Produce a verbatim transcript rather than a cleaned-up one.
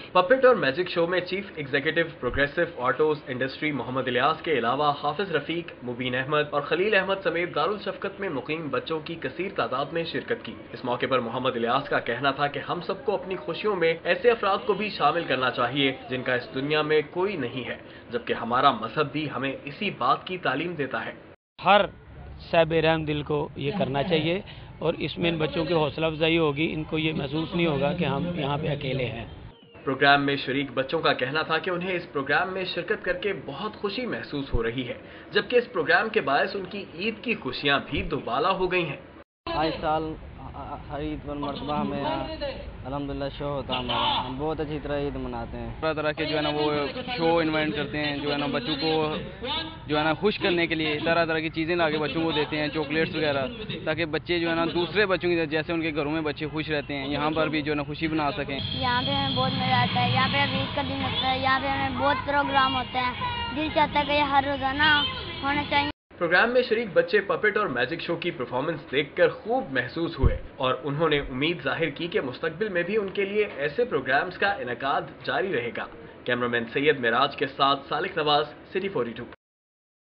Puppet और magic show में chief executive progressive autos industry Mohammad Ilyas के अलावा हाफिज रफीक, मुबीन अहमद और खलील अहमद समेत दारुल शफकत में मुकीम बच्चों की कसीर तादाद ने शिरकत की। इस मौके पर मोहम्मद इलियास का कहना था कि हम सबको अपनी खुशियों में ऐसे अफराद को भी शामिल करना चाहिए जिनका इस दुनिया में कोई नहीं है, जबकि हमारा मजहब भी हमें इसी बात की तालीम देता है। हर साहिब रहम दिल को ये करना चाहिए और इसमें इन बच्चों की हौसला अफजाई होगी, इनको ये महसूस नहीं होगा कि हम यहाँ पे अकेले हैं। प्रोग्राम में शरीक बच्चों का कहना था कि उन्हें इस प्रोग्राम में शिरकत करके बहुत खुशी महसूस हो रही है, जबकि इस प्रोग्राम के बायस उनकी ईद की खुशियां भी दुबाला हो गई हैं। हर साल हर ईद पर मरतबा हमें अल्हम्दुलिल्लाह शो होता है हमारा, हम बहुत अच्छी तरह ईद मनाते हैं। तरह तरह के जो है ना वो शो इन्वाइट करते हैं, जो है ना बच्चों को जो है ना खुश करने के लिए तरह तरह की चीज़ें ला के बच्चों को देते हैं, चॉकलेट्स वगैरह, ताकि बच्चे जो है ना दूसरे बच्चों की जैसे उनके घरों में बच्चे खुश रहते हैं, यहाँ पर भी जो है ना खुशी बना सकें। यहाँ पे हमें बहुत मज़ा आता है, यहाँ पे ईद का दिन होता है, यहाँ पे हमें बहुत प्रोग्राम होते हैं, दिल चाहता है कि हर रोज़ाना होना चाहिए। प्रोग्राम में शरीक बच्चे पपेट और मैजिक शो की परफॉर्मेंस देखकर खूब महसूस हुए और उन्होंने उम्मीद जाहिर की कि मुस्तकबिल में भी उनके लिए ऐसे प्रोग्राम्स का इनेकाद जारी रहेगा। कैमरामैन सैयद मिराज के साथ Salik Nawaz, city forty to.